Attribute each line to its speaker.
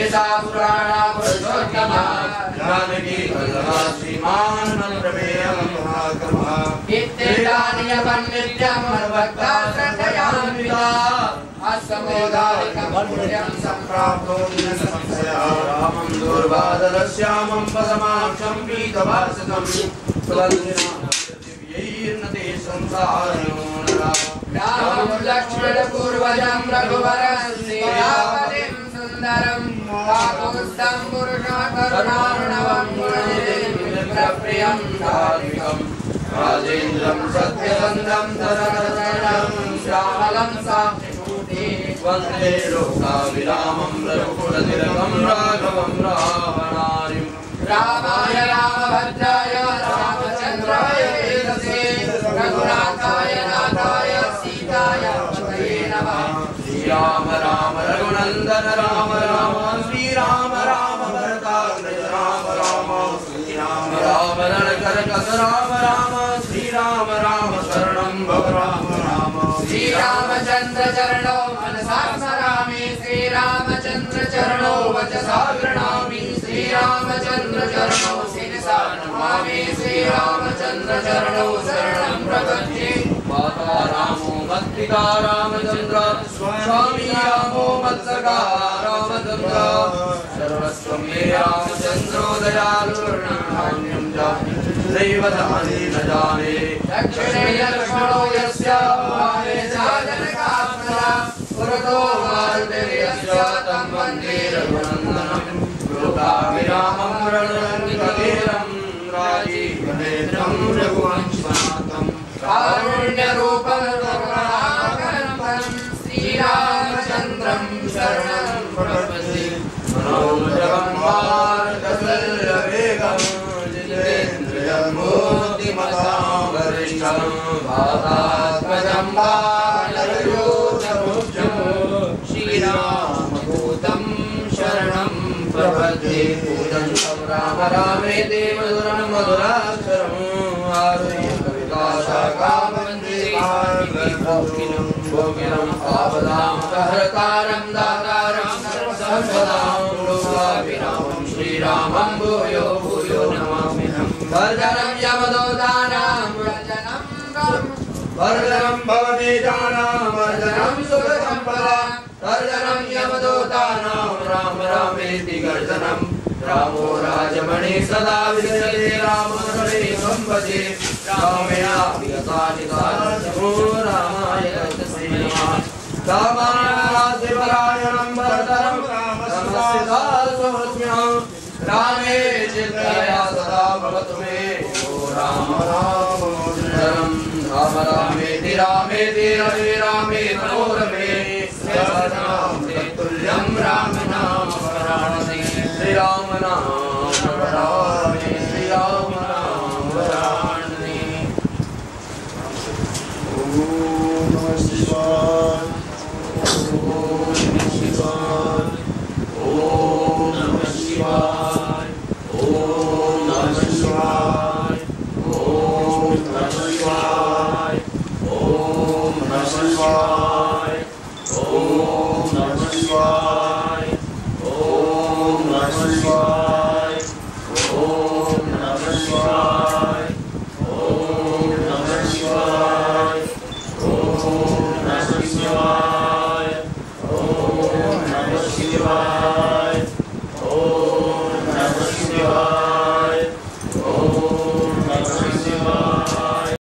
Speaker 1: सा पुराणा पुरुषोत्तमा जानकी वल्लभा श्रीमान प्रमेयं महाकर्मा इत्तेतानि नित्यं मद्भक्ता श्रद्धयान्विता अस्मोदायकं पुण्यं सम्प्राप्तो न संशयः रामं दूर्वादरश्यामं पदमाक्षं पीतवासनं सुवल्लिनामयैर्नते संसारिणो नरा रामं लक्ष्मणपूर्वजं रघुवरं सीतापतिं सुन्दरं काकुत्स्थं पुरुषं करुणार्णवं गुणनिधिं धार्मिकं राजेन्द्रं सत्यवन्दं दशरथनन्दनं श्यामलं साक्षिमूर्तिं वन्दे लोकाभिरामं रघुकुलतिलकं राघवं रावणारिं रामाय रामभद्राय रामचन्द्राय वेदसे रघुनाथाय नाथाय सीताय पतये नमः श्रीराम राम रघुनन्दन राम राम श्रीराम राम भरताग्रज राम राम श्रीराम राम रणकरकस राम राम श्रीराम राम शरणं भव राम राम श्रीरामचन्द्र चरणो मनसा स्मरामि श्रीरामचन्द्र चरणो वचसा गृह्णामि श्रीरामचन्द्र चरणो शिरसा नमामि श्रीरामचन्द्र चरणो शरणं प्रपद्ये माता रामो मत्पिता रामचन्द्र स्वामी रामो मत्सखा रामचन्द्र सर्वस्व मे रामचन्द्रो दयालुर्नान्यं जाने दैवतानि न जाने दक्षिणे लक्ष्मणो यस्य वामे च जनकात्मजा पुरतो मारुतिर्यस्य तं वन्दे रघुनन्दनं लोकाभिरामं रणरङ्गितवीरं राजीवनेत्रं रघुवंशनाथं कारुण्यरूपं करुणाकरं श्रीरामचन्द्रं शरणं प्रपद्ये मनोजवं मार्गशल्यवेगं जितेन्द्रियं मूर्तिमतां वरिष्ठं वातात्मजं वानरयोधमुख्यं श्रीरामदूतं शरणं प्रपद्ये पूजन्तं राम रामेति मधुरं मधुराक्षरम् आरुह्य कविताशाखावन्दे भोगिनं आपदामपहर्तारं दातारं सर्वसम्पदां लोकाभिरामं श्रीरामं भूयो भूयो नमाम्यहम् वर्धनं यमदूतानां वर्धनं भवनेतानां वर्धनं सुखसम्पदा वर्धनं यमदूतानां राम रामेति गर्जनं रामो राजमणि सदा विजयते रामरणे सम्पदे रामेण विगतानि कार्याणि रामाय तस्मै नमः रामायणं वर्धनं रामस्यता स्वस्म्यं रामे चिन्तया सदा भवतु मे ओ राम राम राम रामेति रामेति रमे रामे मनोरमे सर्वनामे तुल्यं राम नाम वराणसे श्रीराम नाम वराणसे श्रीराम नाम वराणसे ओम नमः शिवाय ओम नमः शिवाय ओम नमः शिवाय ओम नमः शिवाय ओम नमः शिवाय ओम नमः शिवाय ओम नमः शिवाय ओम नमः शिवाय ओम नमः शिवाय ओम नमः शिवाय ओम नमः शिवाय ओम नमः शिवाय ओम नमः शिवाय ओम नमः शिवाय